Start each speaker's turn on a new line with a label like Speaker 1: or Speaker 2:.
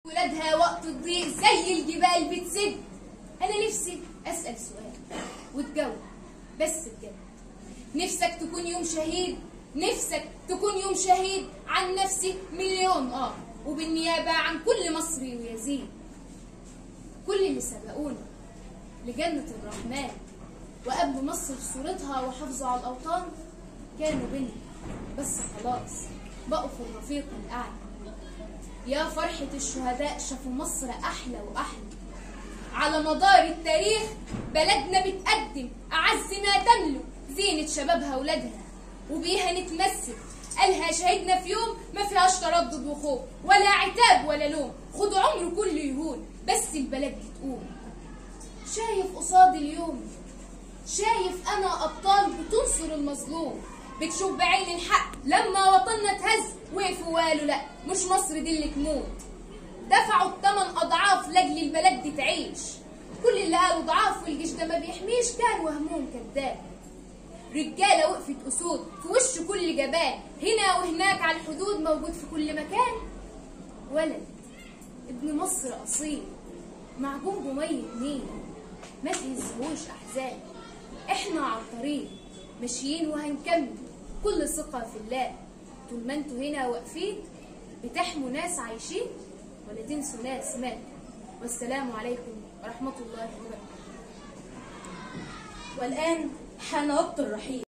Speaker 1: ولادها وقت الضيق زي الجبال بتسد. انا نفسي اسال سؤال وتجاوب بس بجد. نفسك تكون يوم شهيد؟ نفسك تكون يوم شهيد؟ عن نفسي مليون وبالنيابه عن كل مصري ويزيد. كل اللي سبقونا لجنه الرحمن وقبل مصر صورتها وحافظوا على الاوطان كانوا بينا، بس خلاص بقوا في الرفيق الاعلى. يا فرحة الشهداء شافوا مصر أحلى وأحلى. على مدار التاريخ بلدنا بتقدم أعز ما تملك زينة شبابها ولادها، وبيها نتمسك. قالها شهدنا في يوم ما فيهاش تردد وخوف ولا عتاب ولا لوم. خد عمره كله يهون بس البلد دي تقوم. شايف قصاد اليوم، شايف أنا أبطال بتنصر المظلوم، بتشوف بعين الحق لما وطننا اتهز وقفوا وقالوا لا مش مصر دي اللي تموت. دفعوا ال8 أضعاف لاجل البلد دي تعيش. كل اللي قالوا ضعاف والجيش ده ما بيحميش كان وهمهم كذاب. رجاله وقفت اسود في وش كل جبان، هنا وهناك على الحدود موجود في كل مكان. ولد ابن مصر اصيل معجون بميه نيل، ما تهزهوش احزان. احنا على الطريق ماشيين وهنكمل كل ثقة في الله. طول ما انتوا هنا واقفين بتحموا ناس عايشين ولا تنسوا ناس ماتوا. والسلام عليكم ورحمة الله وبركاته.
Speaker 2: والآن حان وقت الرحيل.